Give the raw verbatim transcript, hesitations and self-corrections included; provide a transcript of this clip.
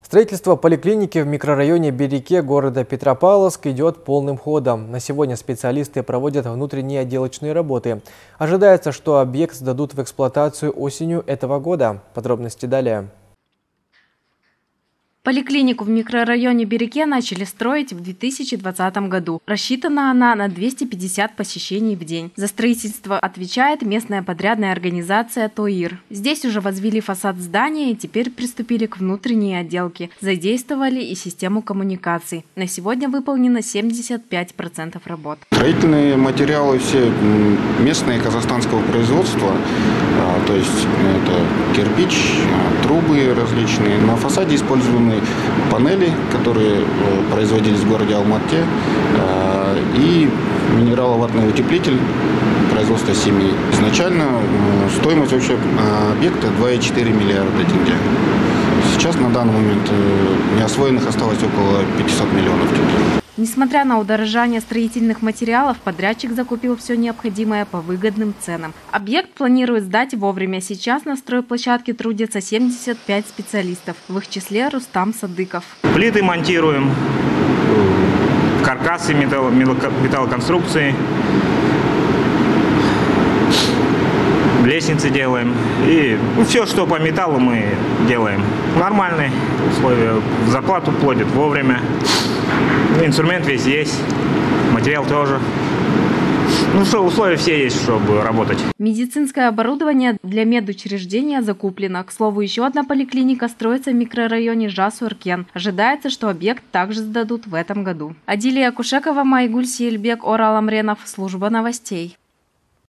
Строительство поликлиники в микрорайоне Береке города Петропавловск идет полным ходом. На сегодня специалисты проводят внутренние отделочные работы. Ожидается, что объект сдадут в эксплуатацию осенью этого года. Подробности далее. Поликлинику в микрорайоне Береке начали строить в две тысячи двадцатом году. Рассчитана она на двести пятьдесят посещений в день. За строительство отвечает местная подрядная организация ТОИР. Здесь уже возвели фасад здания и теперь приступили к внутренней отделке. Задействовали и систему коммуникаций. На сегодня выполнено семьдесят пять процентов работ. Строительные материалы все местные, казахстанского производства. То есть это кирпич, трубы различные. На фасаде использованы панели, которые производились в городе Алматы, и минераловатный утеплитель производства семьи. Изначально стоимость вообще объекта два и четыре миллиарда тенге. Сейчас на данный момент неосвоенных осталось около пятисот миллионов тенге. Несмотря на удорожание строительных материалов, подрядчик закупил все необходимое по выгодным ценам. Объект планирует сдать вовремя. Сейчас на стройплощадке трудится семьдесят пять специалистов, в их числе Рустам Садыков. Плиты монтируем, каркасы, металл, металлоконструкции, лестницы делаем. И ну, все, что по металлу, мы делаем. Нормальные условия. Зарплату платят вовремя. Инструмент весь есть, материал тоже. Ну что, условия все есть, чтобы работать. Медицинское оборудование для медучреждения закуплено. К слову, еще одна поликлиника строится в микрорайоне Жасуркен. Ожидается, что объект также сдадут в этом году. Адилия Кушекова, Майгуль Сиельбек, Орал Амренов, служба новостей.